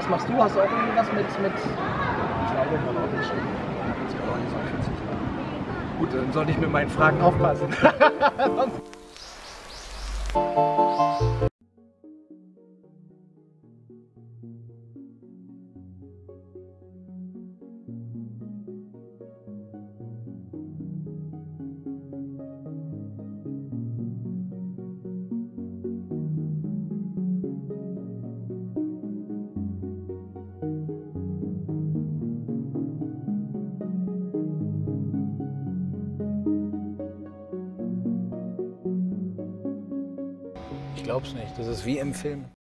Was machst du? Hast du auch irgendwie was mit? Ich glaube noch nicht. Gut, dann sollte ich mit meinen Fragen aufpassen. Ich glaub's nicht. Das ist wie im Film.